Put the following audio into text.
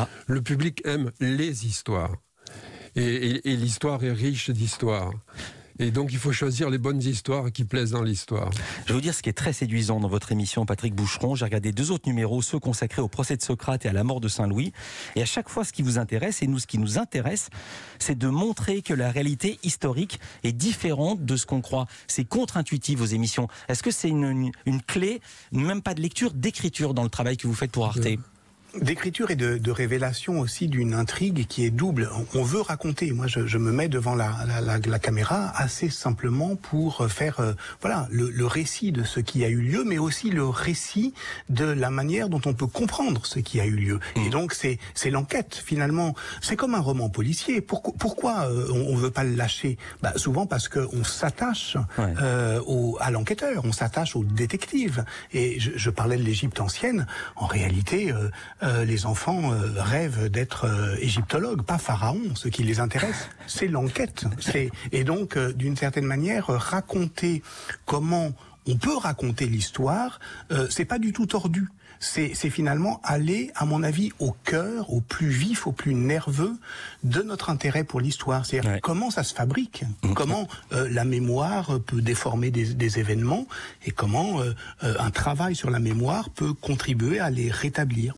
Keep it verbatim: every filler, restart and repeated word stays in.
Ah. Le public aime les histoires. Et, et, et l'histoire est riche d'histoires. Et donc il faut choisir les bonnes histoires qui plaisent dans l'histoire. Je vais vous dire ce qui est très séduisant dans votre émission, Patrick Boucheron. J'ai regardé deux autres numéros, ceux consacrés au procès de Socrate et à la mort de Saint-Louis. Et à chaque fois, ce qui vous intéresse, et nous, ce qui nous intéresse, c'est de montrer que la réalité historique est différente de ce qu'on croit. C'est contre-intuitif, vos émissions. Est-ce que c'est une, une, une clé, même pas de lecture, d'écriture dans le travail que vous faites pour Arte ? Euh. D'écriture et de, de révélation aussi d'une intrigue qui est double. On veut raconter. Moi, je, je me mets devant la, la, la, la caméra assez simplement pour faire euh, voilà le, le récit de ce qui a eu lieu, mais aussi le récit de la manière dont on peut comprendre ce qui a eu lieu. Et donc, c'est c'est l'enquête, finalement. C'est comme un roman policier. Pourquoi, pourquoi euh, on, on veut pas le lâcher ? Bah, souvent parce qu'on s'attache ouais. euh, au, à l'enquêteur, on s'attache au détective. Et je, je parlais de l'Égypte ancienne. En réalité... Euh, Euh, les enfants euh, rêvent d'être euh, égyptologues, pas pharaons. Ce qui les intéresse, c'est l'enquête. C'est et donc, euh, d'une certaine manière, euh, raconter comment on peut raconter l'histoire, euh, c'est pas du tout tordu. C'est, c'est finalement aller, à mon avis, au cœur, au plus vif, au plus nerveux de notre intérêt pour l'histoire. C'est-à-dire ouais. comment ça se fabrique, mmh. comment euh, la mémoire peut déformer des, des événements et comment euh, euh, un travail sur la mémoire peut contribuer à les rétablir.